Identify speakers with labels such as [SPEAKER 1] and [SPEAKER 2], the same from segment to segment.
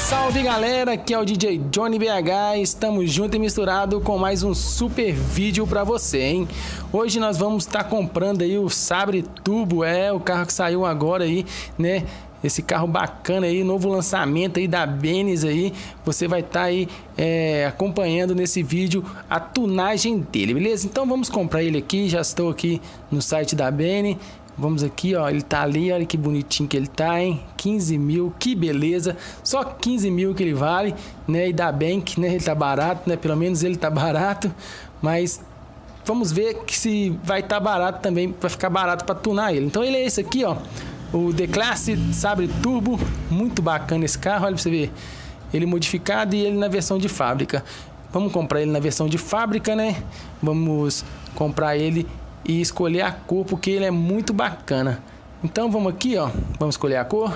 [SPEAKER 1] Salve galera, aqui é o DJ Johnny BH, estamos junto e misturado com mais um super vídeo pra você, hein? Hoje nós vamos estar comprando aí o Sabre Turbo, o carro que saiu agora aí, né? Esse carro bacana aí, novo lançamento aí da Benz aí, você vai estar aí acompanhando nesse vídeo a tunagem dele, beleza? Então vamos comprar ele aqui, já estou aqui no site da Benz. Vamos aqui, ó, ele tá ali, olha que bonitinho que ele tá, hein? 15 mil, que beleza. Só 15 mil que ele vale, né? E da Bank, né? Ele tá barato, né? Pelo menos ele tá barato. Mas vamos ver que se vai estar barato também, vai ficar barato para tunar ele. Então ele é esse aqui, ó. O D-Classe Sabre Turbo. Muito bacana esse carro, olha pra você ver. Ele modificado e ele na versão de fábrica. Vamos comprar ele na versão de fábrica, né? Vamos comprar ele e escolher a cor, porque ele é muito bacana. Então vamos aqui, ó, vamos escolher a cor.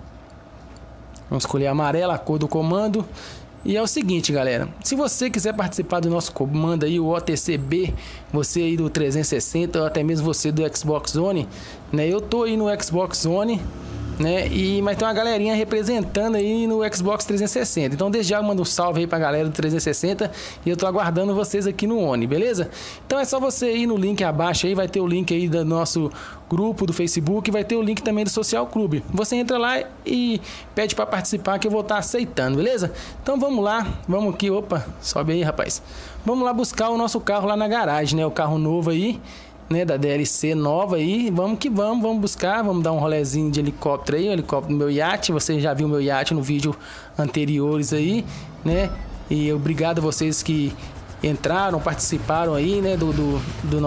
[SPEAKER 1] Vamos escolher a amarela, a cor do comando. E é o seguinte, galera, se você quiser participar do nosso comando aí, o OTCB, você aí do 360 ou até mesmo você do Xbox One, né? Eu tô aí no Xbox One, né? Mas tem uma galerinha representando aí no Xbox 360. Então desde já eu mando um salve aí pra galera do 360 e eu tô aguardando vocês aqui no One, beleza? Então é só você ir no link abaixo aí, vai ter o link aí do nosso grupo do Facebook, vai ter o link também do Social Club. Você entra lá e pede para participar que eu vou estar aceitando, beleza? Então vamos lá, vamos aqui, opa, sobe aí, rapaz. Vamos lá buscar o nosso carro lá na garagem, né? O carro novo aí, né, da DLC nova aí, vamos que vamos buscar, vamos dar um rolezinho de helicóptero aí, o helicóptero do meu iate, você já viu meu iate no vídeo anteriores aí, né, e obrigado a vocês que entraram, participaram aí, né, do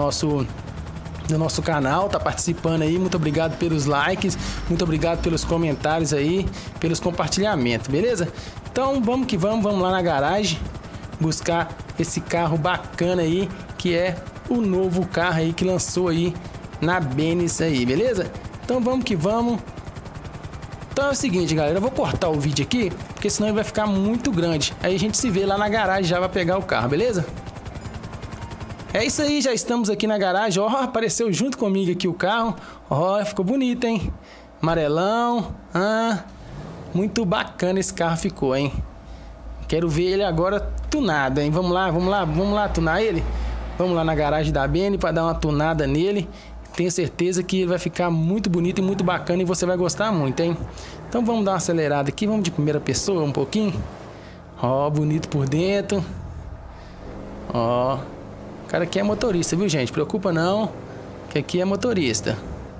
[SPEAKER 1] nosso canal, tá participando aí, muito obrigado pelos likes, muito obrigado pelos comentários aí, pelos compartilhamentos, beleza? Então vamos que vamos lá na garagem, buscar esse carro bacana aí, que é o novo carro aí que lançou aí na Benz aí, beleza? Então vamos que vamos. Então é o seguinte, galera, eu vou cortar o vídeo aqui, porque senão ele vai ficar muito grande. Aí a gente se vê lá na garagem já vai pegar o carro, beleza? É isso aí, já estamos aqui na garagem. Ó, apareceu junto comigo aqui o carro. Ó, ficou bonito, hein? Amarelão. Muito bacana esse carro ficou, hein? Quero ver ele agora tunado, hein? Vamos lá tunar ele? Vamos lá na garagem da Benz para dar uma tunada nele. Tenho certeza que ele vai ficar muito bonito e muito bacana e você vai gostar muito, hein? Então vamos dar uma acelerada aqui, vamos de primeira pessoa um pouquinho. Ó, bonito por dentro. Ó, o cara aqui é motorista, viu, gente? Preocupa não, que aqui é motorista.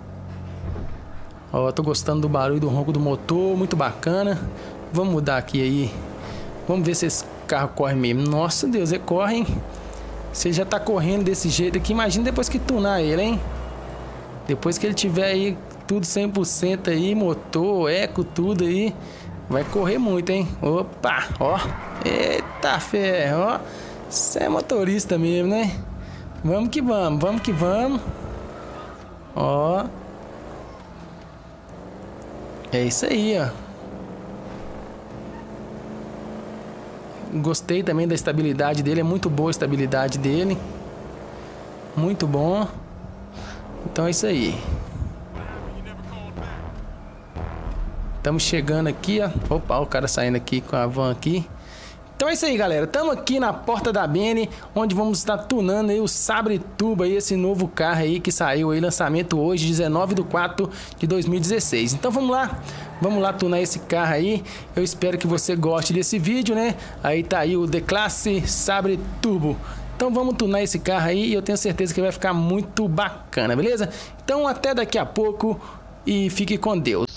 [SPEAKER 1] Ó, tô gostando do barulho do ronco do motor, muito bacana. Vamos mudar aqui aí. Vamos ver se esse carro corre mesmo. Nossa Deus, ele corre, hein? Você já tá correndo desse jeito aqui, imagina depois que tunar ele, hein? Depois que ele tiver aí tudo 100% aí, motor, eco, tudo aí, vai correr muito, hein? Opa, ó, eita ferro, ó, você é motorista mesmo, né? Vamos que vamos. Ó, é isso aí, ó. Gostei também da estabilidade dele, é muito boa a estabilidade dele. Muito bom. Então é isso aí. Estamos chegando aqui, ó. Opa, o cara saindo aqui com a van aqui. Então é isso aí, galera. Estamos aqui na porta da Benz, onde vamos estar tunando aí o Sabre Turbo aí, esse novo carro aí que saiu aí, lançamento hoje, 19/4/2016. Então vamos lá tunar esse carro aí. Eu espero que você goste desse vídeo, né? Aí tá aí o D-Classe Sabre Turbo. Então vamos tunar esse carro aí e eu tenho certeza que vai ficar muito bacana, beleza? Então até daqui a pouco e fique com Deus.